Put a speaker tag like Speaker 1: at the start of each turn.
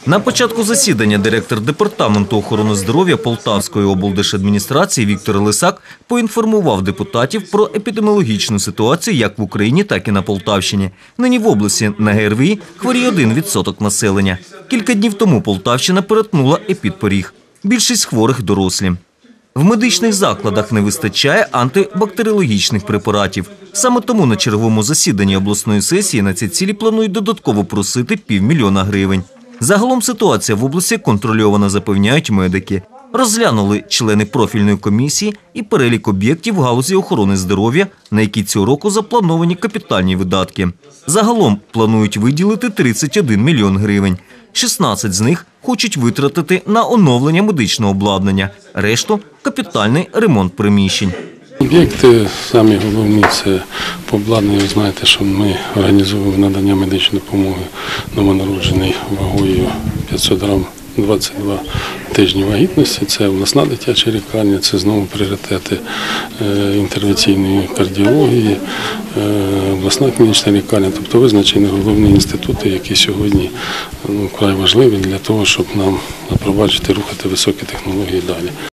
Speaker 1: На початку засідання директор Департаменту охорони здоров'я Полтавської облдержадміністрації Віктор Лисак поінформував депутатів про епідеміологічну ситуацію як в Україні, так і на Полтавщині. Нині в області на ГРВІ хворіє 1% населення. Кілька днів тому Полтавщина перетнула епідпоріг. Більшість хворих – дорослі. В медичних закладах не вистачає антибактеріологічних препаратів. Саме тому на черговому засіданні обласної сесії на ці цілі планують додатково просити 500 000 гривень. Загалом ситуація в області контрольована, запевняють медики. Розглянули члени профільної комісії і перелік об'єктів в галузі охорони здоров'я, на які цього року заплановані капітальні видатки. Загалом планують виділити 31 мільйон гривень. 16 з них хочуть витратити на оновлення медичного обладнання, решту – капітальний ремонт приміщень.
Speaker 2: Об'єкти самі головні – це по обладнанню. Ви знаєте, що ми організовуємо надання медичної допомоги новонародженій вагою 500 грам 22 тижні вагітності. Це обласна дитяча лікарня, це знову пріоритети інтервенційної кардіології, обласна клінічна лікарня. Тобто визначені головні інститути, які сьогодні вкрай важливі для того, щоб нам запроваджувати, рухати високі технології далі.